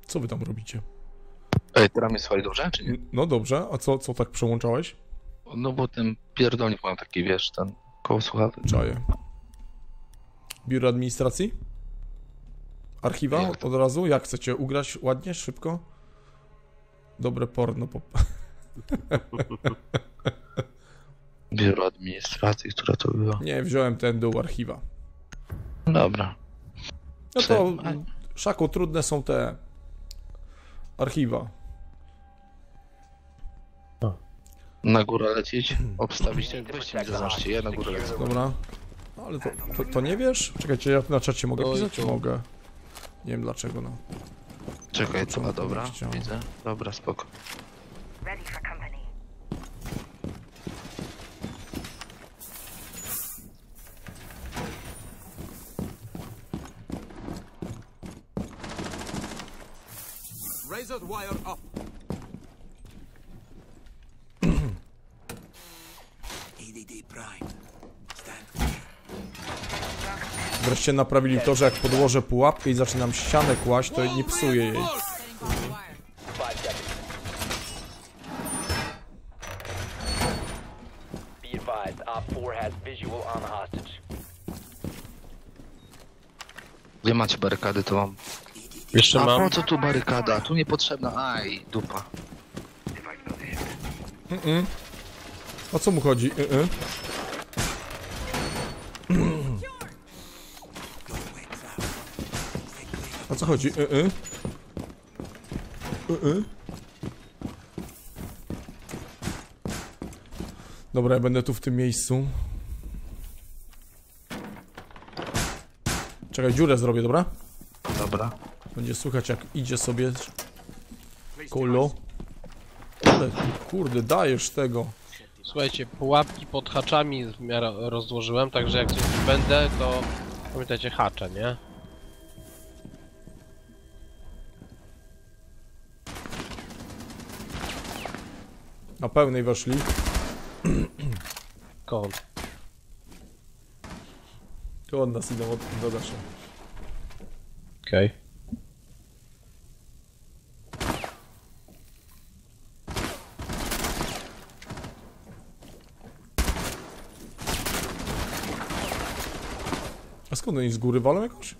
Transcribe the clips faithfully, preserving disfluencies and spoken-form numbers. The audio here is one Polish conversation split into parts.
Co wy tam robicie? Ej, teraz mnie słuchaj dobrze, czy nie? No dobrze, a co, co tak przełączałeś? No bo ten pierdolnik mam taki, wiesz, ten koło słuchawek. Czaję. Biuro administracji? Archiwa Jak od, od razu? Jak chcecie ugrać ładnie, szybko? Dobre porno. Po... Biuro administracji, która to była? Nie, wziąłem ten dół archiwa. Dobra. No to, Szaku, trudne są te archiwa. Na górę lecieć? Obstawić? Weźcie mi zaznaczcie, ja na górę lecę. Dobra. No, ale to, to, to nie wiesz? Czekajcie, ja na czacie mogę Oj, pisać? to- Mogę. Nie wiem dlaczego, no. Czekaj, co? A dobra, Chciał. widzę. Dobra, spoko. Ready for company. Razor wire up. E D D prime. Stand. Wreszcie naprawili to, że jak podłożę pułapkę i zaczynam ścianę kłaść, to nie psuję jej. Be advised, Op four has visual on the hostage. Gdzie macie barykady, to mam. Jeszcze A mam. po co tu barykada? Tu niepotrzebna. Aj, dupa. Mm-mm. O co mu chodzi? Y-y. O co chodzi? Y-y. Y-y. Dobra, ja będę tu w tym miejscu. Czekaj, dziurę zrobię, dobra? Dobra. Będzie słychać jak idzie sobie kolo. Ale kurde, dajesz tego. Słuchajcie, pułapki pod haczami w miarę rozłożyłem, także jak coś będę, to pamiętajcie hacze, nie? Na pełnej weszli. Kąt. Tu od nas idą, od, do Dasza. Okej. Okay. A skąd oni z góry walą jakoś?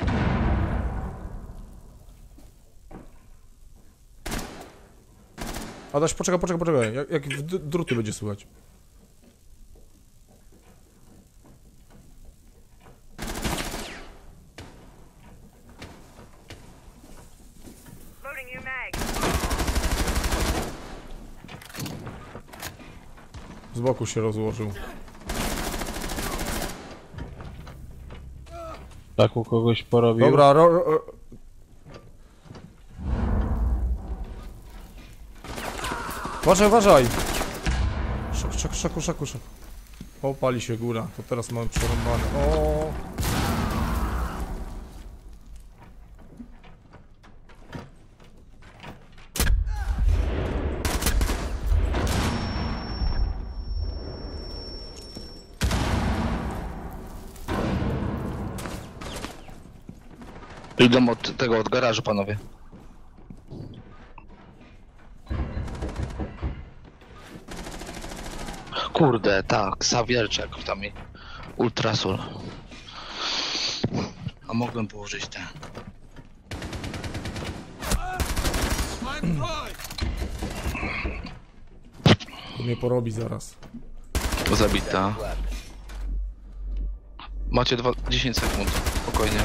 Adaś, poczekaj, poczekaj, poczekaj. Jak, jak w d- druty będzie słychać. Loading your mag. Z boku się rozłożył. Tak u kogoś porobił. Dobra, ro, ro, uważaj, uważaj! Szak, szak, szaku, szaku, szaku. O, pali się góra. To teraz mamy przerąbane. O. Idę od tego, od garażu, panowie. Kurde, tak, Xavierczek tam mi. Ultrasul. A mogłem położyć ten. To mnie porobi zaraz. Zabita. Macie dwa, dziesięć sekund, spokojnie.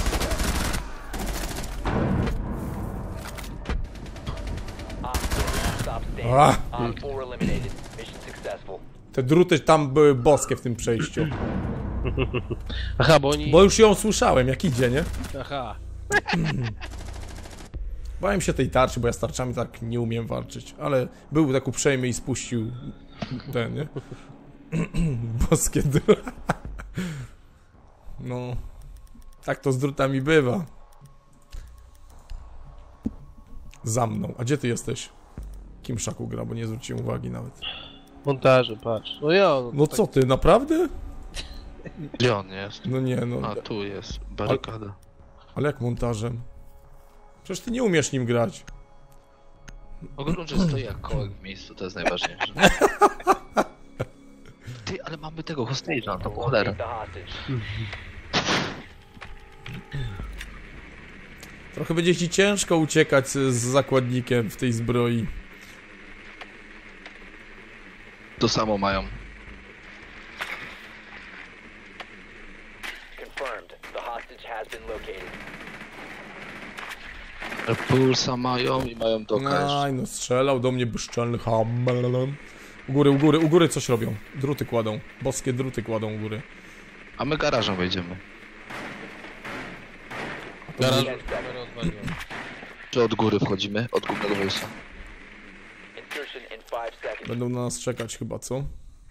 Stop standing. A, Op four eliminated. Mission successful. te druty tam były boskie w tym przejściu. Aha, bo oni... Bo już ją słyszałem, jak idzie, nie? Aha. Bałem się tej tarczy, bo ja z tarczami tak nie umiem walczyć. Ale był tak uprzejmy i spuścił ten, nie? Boskie druty. No. Tak to z drutami bywa. Za mną. A gdzie ty jesteś? Kim Szaku gra, bo nie zwróciłem uwagi nawet. Montaże, patrz. No ja... No, No tak... co ty, naprawdę? Gdzie on jest? No nie, no. A tu jest barykada. Ale jak montażem? Przecież ty nie umiesz nim grać. O gruncie stoi jak kołek w miejscu, to jest najważniejsze. Ty, ale mamy tego hostage'a, to po cholerę. Locate the hostage. Trochę będzie ci ciężko uciekać z zakładnikiem w tej zbroi. To samo mają. Confirmed. The hostage has been located. Pulsa mają i mają doka Aj, no strzelał do mnie bezczelny ham. U góry, u góry, u góry coś robią. Druty kładą. Boskie druty kładą u góry. A my garażem wejdziemy. Garaż kamerę odwaliłem. Czy od góry wchodzimy? Od głównego wejścia. Insertion in five seconds. Będą na nas czekać chyba, co?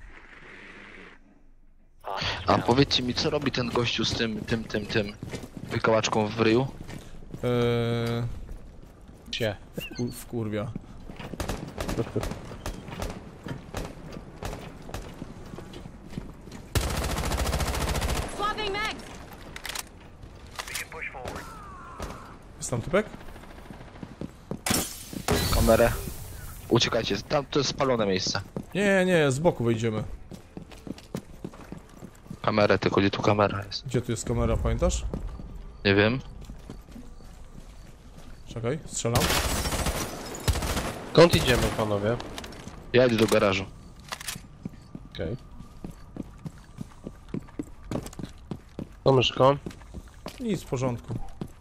Hostage A found. powiedzcie mi, co robi ten gościu z tym, tym, tym, tym wykałaczką w ryju? Eee, Się. ku- wkurwia. Swapping mags! Jest tam typek? Kamerę. Uciekajcie, tam to jest spalone miejsce. Nie, nie, z boku wejdziemy. Kamerę, tylko gdzie tu kamera jest? Gdzie tu jest kamera, pamiętasz? Nie wiem. Czekaj, strzelam. Skąd idziemy, panowie? Ja idę do garażu. Okej. To myszko. Nic, w porządku.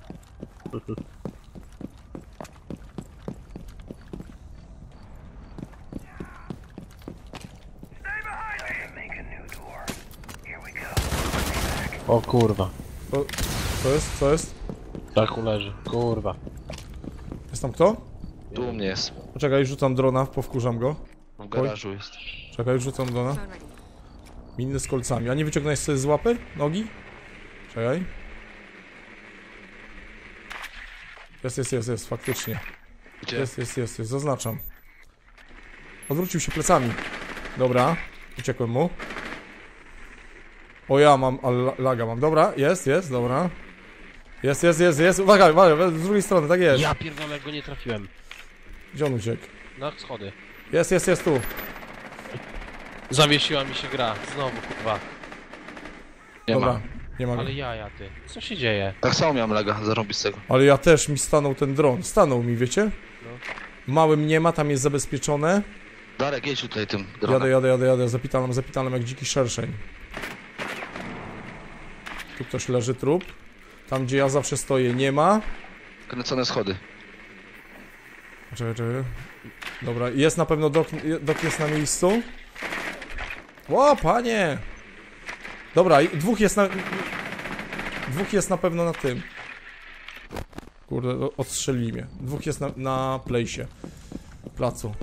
O kurwa. Co, co jest? Co jest? Tak leży. Kurwa. Jest tam kto? Tu u mnie jest. Poczekaj, rzucam drona, powkurzam go. W garażu jest. Czekaj, rzucam drona. Phone ready. Miny z kolcami. A nie wyciągnąłeś sobie z łapy? Nogi? Czekaj. Jest, jest, jest, jest, faktycznie. Gdzie? Jest, jest, jest, jest, zaznaczam. Odwrócił się plecami. Dobra, uciekłem mu. O ja mam, ale laga mam. Dobra, jest, jest, dobra. Jest, jest, jest, jest. Uwaga, uwaga, z drugiej strony, tak jest. Ja pierdolę, go nie trafiłem. Gdzie on uciekł? Na schody. Jest, jest, jest tu. Zawiesiła mi się gra. Znowu, kurwa. Nie Dobra, ma. nie ma go. Ale jaja, ty. Co się dzieje? Tak samo miałem lega, zarąbistego. Ale ja też, mi stanął ten dron. Stanął mi, wiecie? No. Małym nie ma, tam jest zabezpieczone. Darek, jedź tutaj tym Jadę, dronem. jadę, jadę, jadę, zapitalam, zapitalam jak dziki szerszeń. Tu ktoś leży, trup. Tam, gdzie ja zawsze stoję, nie ma. Kręcone schody. Czekaj, czekaj. Dobra, jest na pewno dok, dok jest na miejscu. O, panie! Dobra, i dwóch jest na... Dwóch jest na pewno na tym. Kurde, o- odstrzeli mnie. Dwóch jest na, na plejsie. Placu.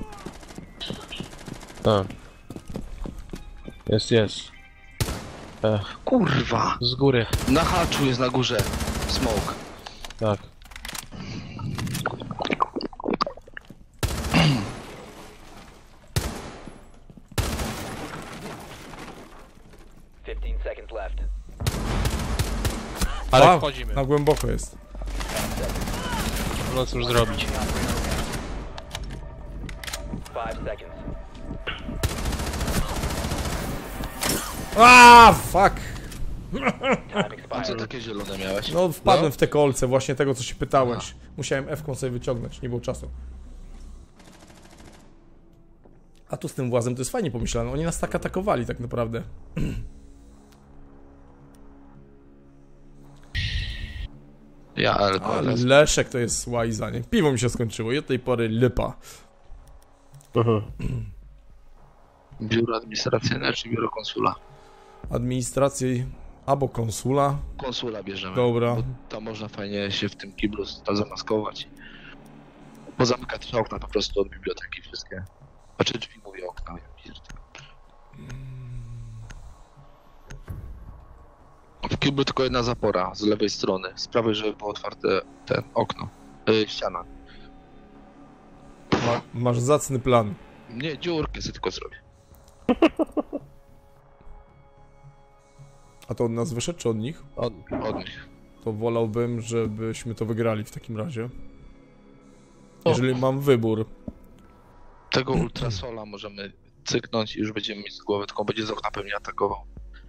Tak. Jest, jest. Ech, Kurwa! z góry. Na haczu jest na górze. Smoke. Tak. fifteen seconds left. Ale A, wchodzimy. na głęboko jest. No cóż zrobić. Five seconds. A, fuck! Time A co expired. takie zielone miałeś? No, wpadłem No. w te kolce, właśnie tego, co się pytałeś. Musiałem F-ką sobie wyciągnąć, nie było czasu. A tu z tym włazem to jest fajnie pomyślane. Oni nas tak atakowali tak naprawdę. Ja, ale to Ale jest. Leszek to jest łajza, nie? Piwo mi się skończyło i od tej pory lipa. Biuro administracyjne czy biuro konsula? Administracji albo konsula. Konsula bierzemy. Dobra. Bo tam można fajnie się w tym kiblu tam zamaskować. Pozamykać trzy okna po prostu od biblioteki wszystkie. Znaczy drzwi mówię okna. ja pierdolę. W kiblu tylko jedna zapora z lewej strony. Z prawej, żeby było otwarte ten okno. Yy, ściana. Ma, masz zacny plan. Nie, dziurkę sobie tylko zrobię. A to od nas wyszedł, czy od nich? Od... Od nich. To wolałbym, żebyśmy to wygrali w takim razie. jeżeli mam wybór. Tego ultrasola możemy cyknąć i już będziemy mieć z głowy, tylko on będzie z okna pewnie atakował.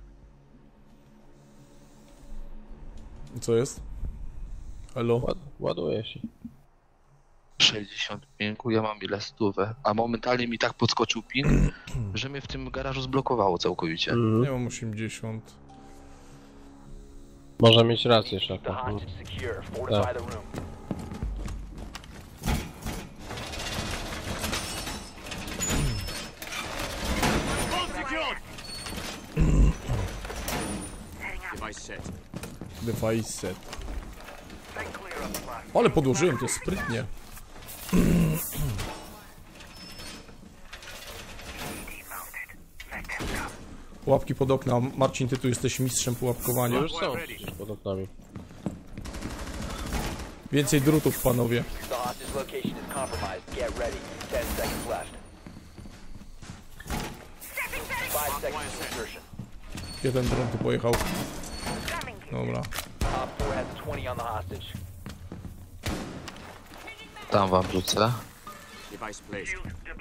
Co jest? Halo? Ład, ładuje się. sześćdziesiąt pingu, ja mam ile stówę, a momentalnie mi tak podskoczył ping, że mnie w tym garażu zblokowało całkowicie. Mhm. Nie mam osiemdziesiąt. Może mieć rację, The Szaka. hostage secure. Fortify the room. Device set. Device set. Ale podłożyłem to sprytnie. Pułapki pod okna. Marcin, ty tu jesteś mistrzem pułapkowania. Już są przecież pod oknami. Więcej drutów, panowie. The hostage location is compromised. Get ready. Ten seconds left. Five seconds to insertion. Gdzie ten dron tu pojechał? Dobra. Op four has twenty on the hostage. Tam wam rzucę. Device placed.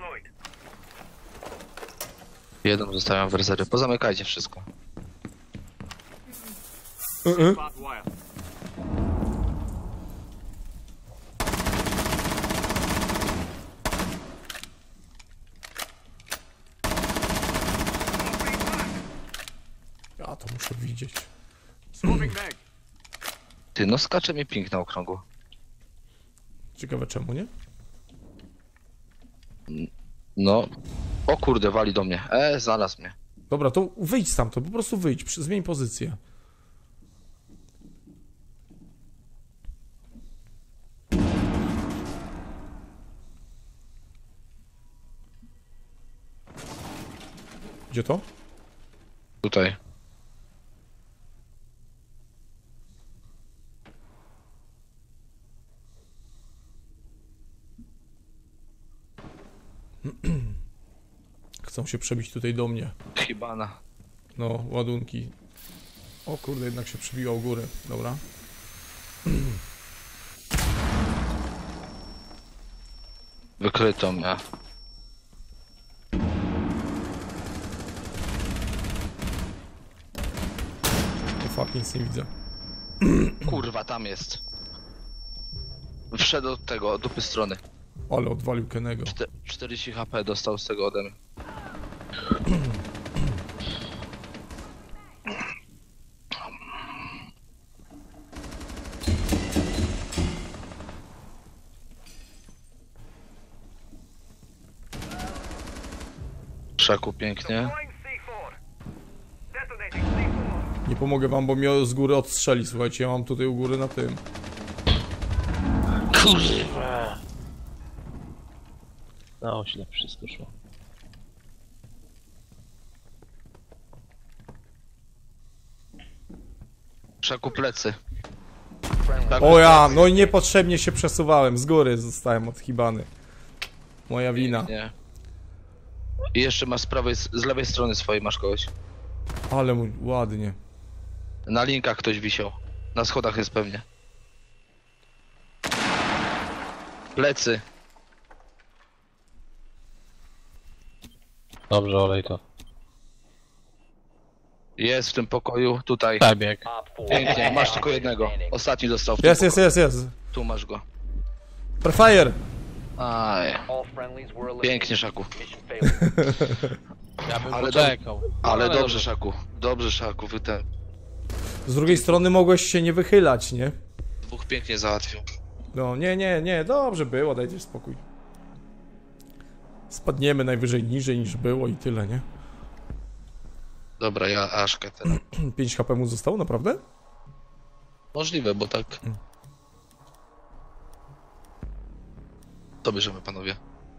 Jeden zostawiam w rezerwie. Pozamykajcie wszystko. Barbed wire. Ja to muszę widzieć. Swapping mag. Ty, no skacze mi ping na okrągło. Ciekawe czemu, nie? No. O kurde, wali do mnie. E, znalazł mnie. Dobra, to wyjdź stamtąd, po prostu wyjdź, przy- zmień pozycję. Gdzie to? Tutaj. Chcą się przebić tutaj do mnie. Hibana. No, ładunki. O kurde, jednak się przebiła u góry. Dobra. Wykryto mnie. O fuck, nic nie widzę. Kurwa, tam jest. Wszedł od tego, od dupy strony. Ale odwalił Kenego. Czte- czterdzieści H P dostał z tego ode mnie. Szaku pięknie. Nie pomogę wam, bo mnie z góry odstrzeli. Słuchajcie, ja mam tutaj u góry na tym. Kurwa. Na oślep wszystko szło. Szaku plecy. O ja, no i niepotrzebnie się przesuwałem. Z góry zostałem odchibany. Moja wina. Nie. I jeszcze masz z prawej, z lewej strony swojej masz kogoś. Ale mu ładnie. Na linkach ktoś wisiał. Na schodach jest pewnie. Plecy. Dobrze, olej to. Jest w tym pokoju, tutaj. Przebieg. Op four. Pięknie, masz tylko jednego. Ostatni dostał w tym Jest, jest, pokoju. jest, jest. Tu masz go. Prefire! Aj. All friendlies were eliminated. Pięknie, Szaku. Mission failed. Ja bym Ale poczekał. Ale dobrze, dobrze. Szaku. Dobrze, Szaku. Wy ten Z drugiej strony mogłeś się nie wychylać, nie? dwóch pięknie załatwił. No, nie, nie, nie, dobrze było, dajcie spokój. Spadniemy najwyżej niżej niż było i tyle, nie? Dobra, ja Aszkę teraz. pięć H P mu zostało, naprawdę? Możliwe, bo tak. To bierzemy, panowie.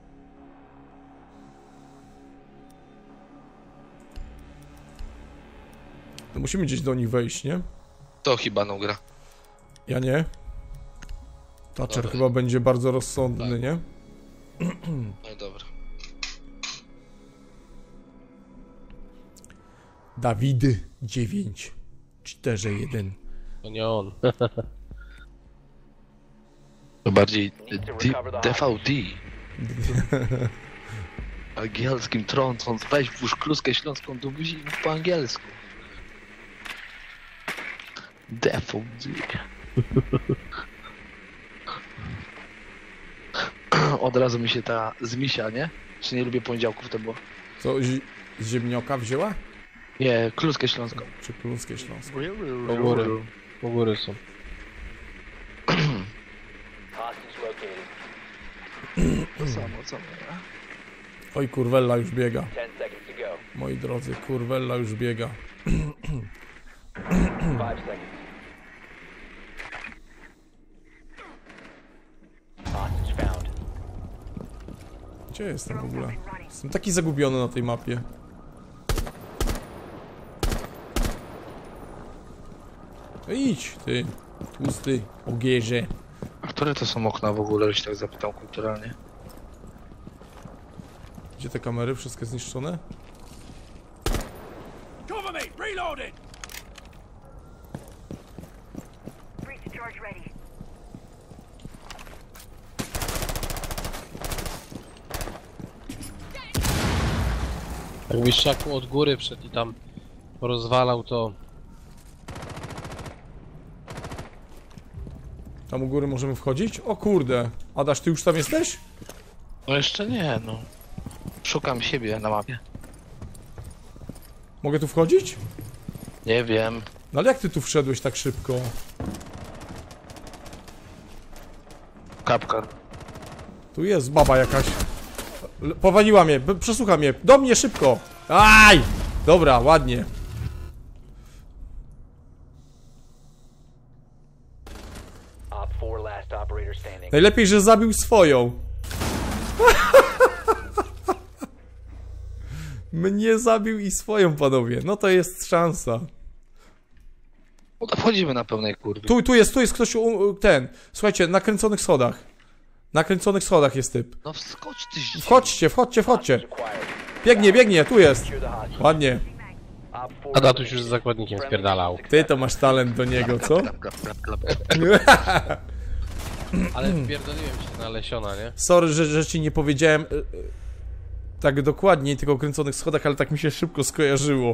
No musimy gdzieś do nich wejść, nie? To chyba no gra. Ja nie. Thatcher Dobra. chyba będzie bardzo rozsądny, Tak. nie? No dobra. Dawid dziewięć cztery jeden. To nie on. To bardziej D- D V D. Angielskim trącąc, weź włóż kluskę śląską do buzi i mów po angielsku. D V D. Od razu mi się ta zmisia, nie? Czy nie lubię poniedziałków, to było? Co, zi- z ziemnioka wzięła? Nie, kluskę śląską. Czy Kluńskie Śląsko? Po góry. Po góry są. Hostage located. To samo, co my, Oj, kurwella już biega. Ten seconds to go. Moi drodzy, kurwella już biega. Five seconds. Hostage found. Gdzie jestem w ogóle? Jestem taki zagubiony na tej mapie. No idź, ty. Tłusty ogierze. A które to są okna w ogóle, jeśli tak zapytam kulturalnie? Gdzie te kamery? Wszystkie zniszczone? Cover me! Reloading! Breach George ready. Jakbyś szaku od góry wszedł i tam rozwalał to... Tam u góry możemy wchodzić? O kurde. Adaś, ty już tam jesteś? No jeszcze nie, no. Szukam siebie na mapie. Mogę tu wchodzić? Nie wiem. No ale jak ty tu wszedłeś tak szybko? Kapkan. Tu jest baba jakaś. L- Powaliła mnie, b- przesłucha mnie. Do mnie szybko! Aj! Dobra, ładnie. Op four last operator standing. Najlepiej, że zabił swoją. Mnie zabił i swoją, panowie. No to jest szansa. No to wchodzimy na pełnej kurwie. Tu, tu jest, tu jest ktoś, u, ten. Słuchajcie, na kręconych schodach. Na kręconych schodach jest typ. No wskocz ty źle. Wchodźcie, wchodźcie, wchodźcie. Acquired. Biegnie, biegnie, tu jest. Secure the hostage. Ładnie. Op four Adatuś już z zakładnikiem Friendly spierdalał. Ty to masz talent do niego, co? Klap, klap, klap, klap, klap. Ale wpierdoliłem się na Lesiona, nie? Sorry, że, że ci nie powiedziałem y, y, tak dokładnie, tylko o kręconych schodach, ale tak mi się szybko skojarzyło.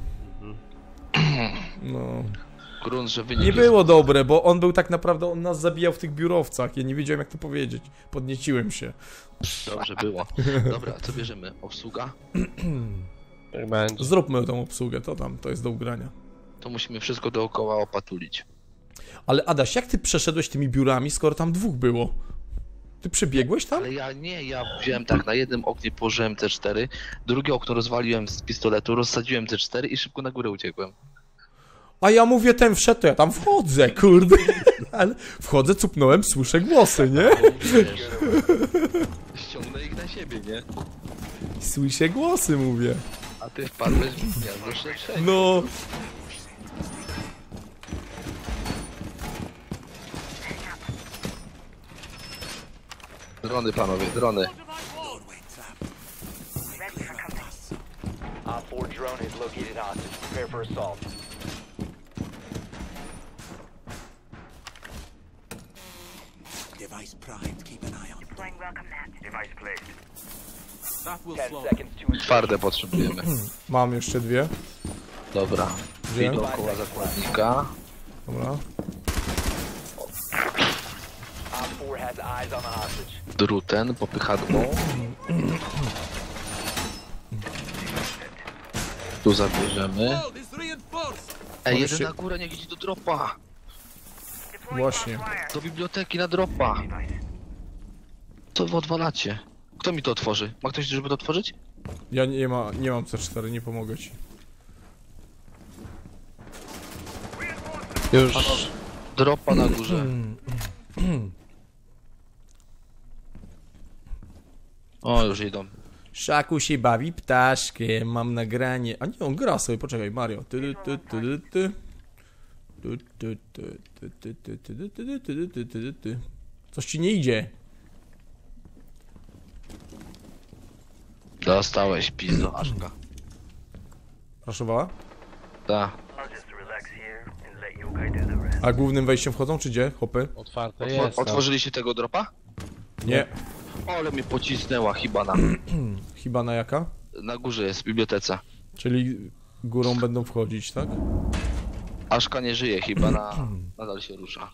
No. Grunt, że wynik Nie było dobre, bo on był tak naprawdę, on nas zabijał w tych biurowcach. Ja nie wiedziałem, jak to powiedzieć. Podnieciłem się. jest... Dobrze było. Dobra, co bierzemy? Obsługa? Tak będzie. Zróbmy tą obsługę, to tam, to jest do ugrania. To musimy wszystko dookoła opatulić. Ale Adaś, jak ty przeszedłeś tymi biurami, skoro tam dwóch było? Ty przebiegłeś tam? Ale ja nie, ja wziąłem tak, na jednym oknie położyłem C cztery, drugie okno rozwaliłem z pistoletu, rozsadziłem C cztery i szybko na górę uciekłem. A ja mówię, ten wszedł, to ja tam wchodzę, kurde. Ale wchodzę, cupnąłem, słyszę głosy, nie? Wiesz, ściągnę ich na siebie, nie? Słyszę głosy, mówię. A ty wpadłeś w gniazdo szerszego. No. Drony, panowie, drony. Doorway trap. Ready for company. Op four drone has located hostage. Prepare for assault. Device primed. Keep an eye on. Deploying welcome mat. Device placed. That will Ten slow. seconds to insertion. Twarde potrzebujemy. Mam jeszcze dwie. Dobra. Gdzie? I dookoła zakładnika. Dobra. Op four has eyes on the hostage. Druten, popychadło. Tu zabierzemy. Oh, this reinforced. Ej, Może jeden się- na górę, niech idzie do dropa. Deploying Właśnie. wire. Do biblioteki na dropa. Co wy odwalacie? Kto mi to otworzy? Ma ktoś, żeby to otworzyć? Ja nie, ma, nie mam C cztery, nie pomogę ci. Już... Dropa na górze. O, już idą. Szaku się bawi ptaszkiem, mam nagranie. A nie, on gra sobie, poczekaj, Mario. Ty, ty, ty, ty, ty. Ty, ty, ty, ty, ty, ty, ty, ty, ty, ty, ty, ty, ty. Coś ci nie idzie. Dostałeś pizdo, Aszka. Proszę bardzo. Ta. I'll just relax here and let Yokai do the rest. A głównym wejściem wchodzą, czy gdzie? Hopy? Otwarte Otwo jest. tam. otworzyliście tego dropa? Nie. O, ale mnie pocisnęła Hibana. Hibana jaka? Na górze jest w bibliotece. Czyli górą będą wchodzić, tak? Aszka nie żyje, Hibana nadal się rusza.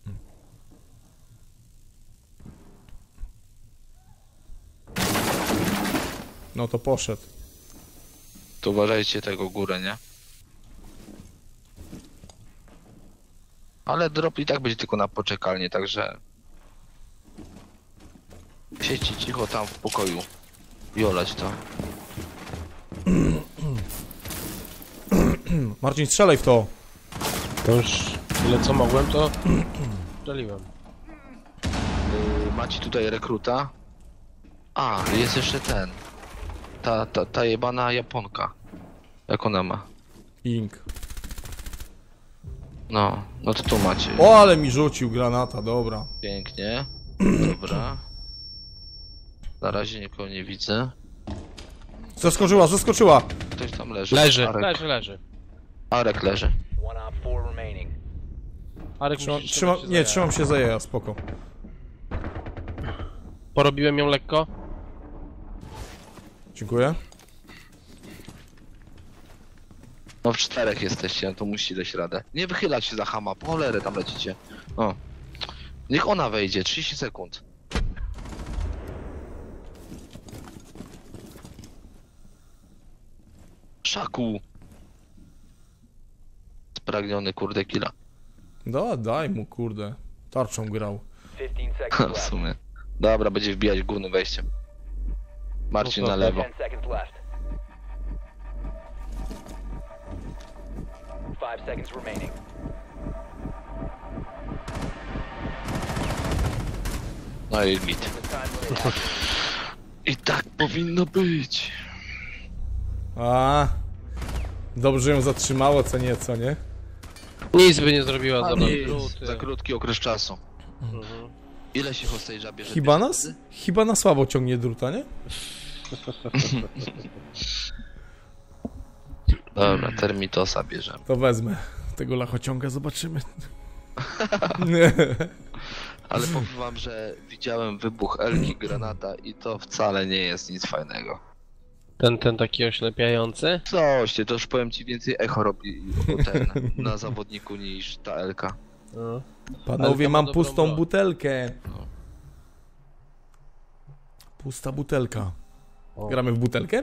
No to poszedł. To uważajcie tego górę, nie? Ale drop i tak będzie tylko na poczekalnię, także... Siedźcie cicho tam w pokoju. I olać to. Marcin, strzelaj w to! To już tyle co mogłem, to strzeliłem. Yy, macie tutaj rekruta. A, jest jeszcze ten. Ta, ta, ta jebana Japonka. Jak ona ma? Ink. No, no to tu macie. O, ale mi rzucił granata, dobra. Pięknie. Dobra. Na razie nikogo nie widzę. Zaskoczyła, zaskoczyła! Ktoś tam leży. Leży, Arek, leży, leży. Arek leży. One op four remaining. Arek, Trzyma, musisz trzyma, trzymać się nie, za trzymam się za jaja, spoko. jaja. Porobiłem ją lekko. Dziękuję. No w czterech jesteście, no to musi dać radę. Nie wychylać się za hama, po cholerę tam lecicie. O. Niech ona wejdzie, trzydzieści sekund. Szaku! Spragniony kurde killa. Da, daj mu, kurde. Tarczą grał. fifteen seconds W left. sumie. Dobra, będzie wbijać głównym wejściem. Marcin na lewo. ten seconds left. five seconds remaining. No i mit. The time limit. I tak powinno być. A, dobrze ją zatrzymało, co nie, co nie? Nic by nie zrobiła za Nic, druty. za krótki okres czasu. Mhm. Ile się hostage'a bierze? Hibana? pieniędzy? Hibana słabo ciągnie druta, nie? Dobra, Termitosa bierzemy. To wezmę tego lachociąga, zobaczymy. Ale powiem wam, że widziałem wybuch Elki granata i to wcale nie jest nic fajnego. Ten, ten taki oślepiający? Coś, ty, to już powiem ci więcej echo robi o ten na zawodniku niż ta Elka. No. Ale Panowie, to ma mam dobrą pustą broń. butelkę. Pusta butelka. O. Gramy w butelkę?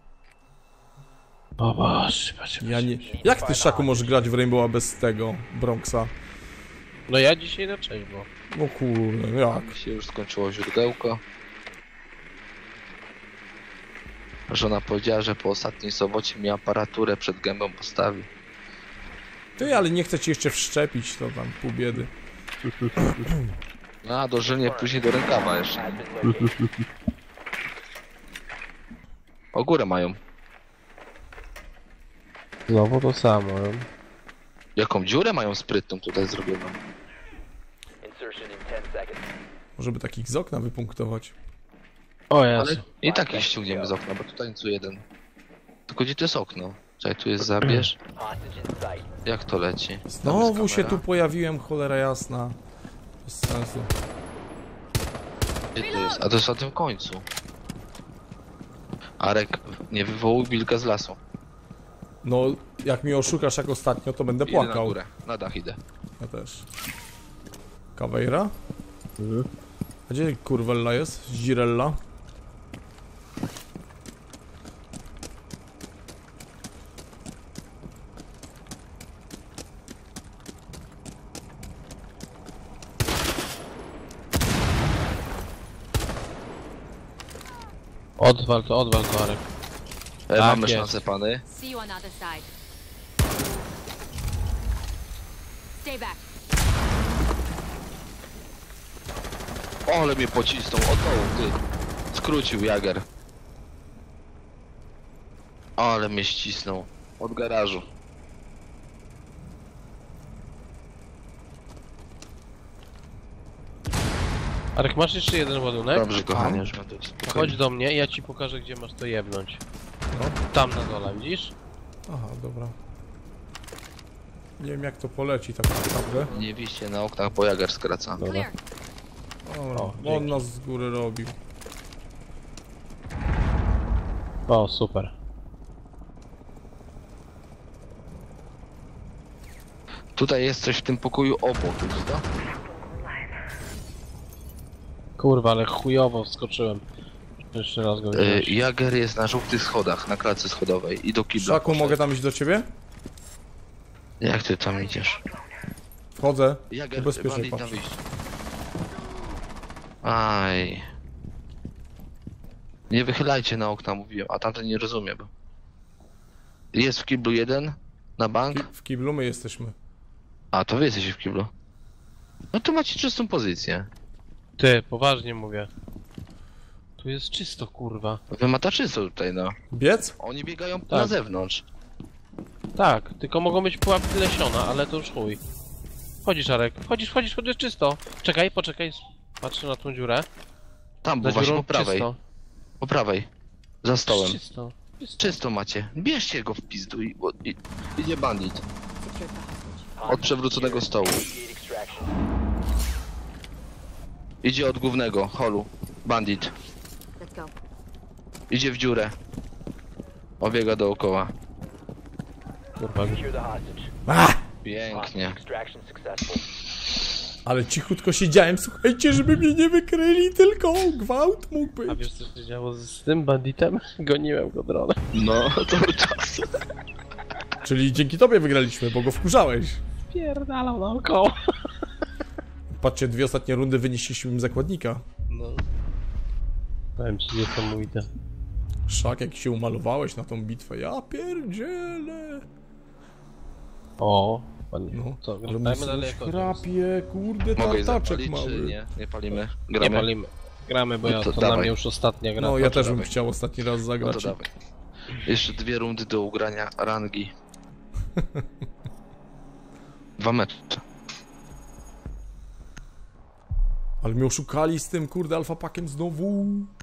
O Boże, patrz, Ja nie... Jak ty, Szaku, możesz grać w Rainbowa bez tego Bronxa? No ja dzisiaj na część, bo... No kurde, jak? Mi się już skończyło źródełko. Żona powiedziała, że po ostatniej sobocie mi aparaturę przed gębą postawi. Ty, ale nie chcę ci jeszcze wszczepić, to tam pół biedy. No a dożylnie później do rękawa jeszcze. Has been located. O górę mają. Znowu to samo. Jaką dziurę mają sprytną tutaj zrobioną? Insertion in ten seconds. Może by takich z okna wypunktować. O Ale jasne. i tak ich ściągniemy z okna, bo tutaj nic tu jeden. Tylko gdzie to jest okno? Czekaj, tu jest zabierz. Hostage in sight. Jak to leci? Tam Znowu jest się tu kamera. pojawiłem, cholera jasna. Bez sensu. Gdzie to jest? A to jest na tym końcu. Arek, nie wywołuj wilka z lasu. No, jak mi oszukasz jak ostatnio, to będę Idę na płakał. górę, na dach idę. Ja też. Kawejra? A gdzie kurwella jest? Zdzirella? Odwal to, odwal to, Arek. E, Tak mamy jest. szansę, pany. See you on the other side. Stay back. O, ale mnie pocisnął, od dołu, ty. Skrócił Jager. Ale mnie ścisnął. Od garażu. Arek, masz jeszcze jeden ładunek? Dobrze, kochanie, już będę spokojny. Chodź do mnie i ja ci pokażę, gdzie masz to jebnąć. No. Tam na dole, widzisz? Aha, dobra. Nie wiem jak to poleci tak naprawdę. Nie wiście na oknach, bo Jager skraca. Clear. Dobra, O, on dzięki. nas z góry robił. O, super. Tutaj jest coś w tym pokoju obok, prawda? Kurwa, ale chujowo wskoczyłem. Jeszcze raz go Y, wziąć. Jager jest na żółtych schodach, na klatce schodowej i do kibla. Szaku, mogę tam iść do ciebie? Jak ty tam idziesz? Wchodzę. Jager, Tu bezpiecznie bandit na patrz. wyjściu. Aj. Nie wychylajcie na okna, mówiłem, a tamten nie rozumie, bo... Jest w kiblu jeden, na bank, Ki- W kiblu my jesteśmy. a to wy jesteście w kiblu. No to macie czystą pozycję. Ty, poważnie mówię. Tu jest czysto, kurwa. Wy mata czysto tutaj, no. Biec? Oni biegają na Tak. zewnątrz. Tak, tylko mogą być pułapki lesiona, ale to już chuj. Wchodzisz, Arek. Wchodzisz, wchodzisz, wchodzisz czysto. Czekaj, poczekaj. Patrzę na tą dziurę. Tam, bo Za właśnie dziurą po prawej. czysto. Po prawej. Za stołem. Czysto. czysto. Czysto macie. Bierzcie go w pizdu i, i idzie bandit. Secure the hostage. Od przewróconego stołu. Initiate extraction. Idzie od głównego holu. Bandit. Let's go. Idzie w dziurę. Obiega dookoła. Kurwa, Secure the hostage. A! Hostage Pięknie. extraction successful. Ale cichutko siedziałem, słuchajcie, żeby mnie nie wykryli, tylko gwałt mógł a być. wiesz co się działo z, z tym banditem? Goniłem go dronem. No, cały czas. Czyli dzięki tobie wygraliśmy, bo go wkurzałeś. Pierdalał naokoło. Patrzcie, dwie ostatnie rundy wynieśliśmy im zakładnika. No. Powiem ci niesamowite. Szak, jak się umalowałeś na tą bitwę, ja pierdzielę. O, pan... No, co, ale grajmy mój dalej już jako chrapie, kurde, Mogę je tartaczek zapalić, czy mały. nie? Nie palimy? Nie Gramy? palimy. Gramy, bo No ja to to, na dawaj. mnie już ostatnia gra. No, ja też bym dawaj. chciał ostatni raz No zagrać. to dawaj. Jeszcze dwie rundy do ugrania rangi. Dwa mecze. Ale mnie oszukali z tym, kurde, alfapakiem znowu.